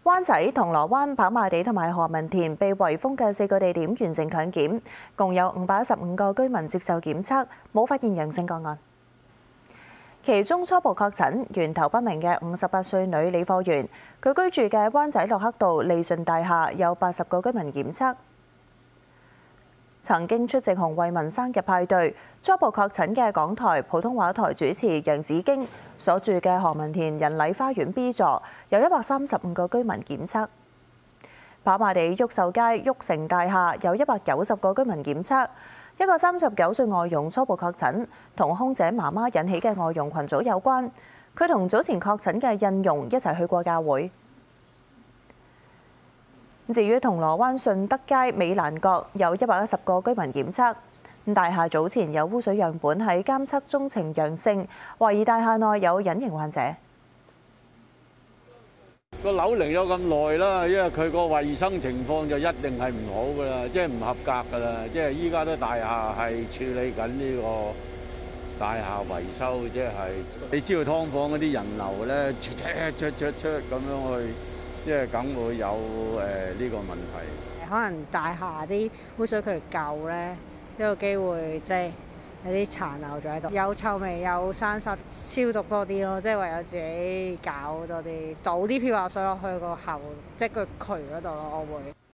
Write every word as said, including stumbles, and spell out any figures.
灣仔、銅鑼灣、跑馬地同埋何文田被圍封嘅四個地點完成強檢，共有五百一十五個居民接受檢測，冇發現陽性個案。其中初步確診源頭不明嘅五十八歲女理貨員，佢居住嘅灣仔駱克道利順大廈有八十個居民檢測。曾經出席洪為民生日派對，初步確診嘅港台普通話台主持楊子京所住嘅何文田仁禮花園 B 座有一百三十五個居民檢測。跑馬地毓秀街毓成大廈有一百九十個居民檢測。一個三十九歲外傭初步確診，同空姐媽媽引起嘅外傭群組有關。佢同早前確診嘅印傭一齊去過教會。至於銅鑼灣順德街美蘭閣有一百一十個居民檢測，大廈早前有污水樣本喺監測中呈陽性，懷疑大廈內有隱形患者。 個樓齡咗咁耐啦，因為佢個衞生情況就一定係唔好噶啦，即係唔合格噶啦。即係依家都大廈係處理緊呢個大廈維修，即係你知道劏房嗰啲人流咧，出出出出咁樣去，即係梗會有誒呢個問題。 可能大廈啲污水渠舊咧，有機會即係有啲殘留咗喺度，有臭味有生濕，消毒多啲咯，即係唯有自己搞多啲，倒啲漂白水落去個喉，即係個渠嗰度咯，我會。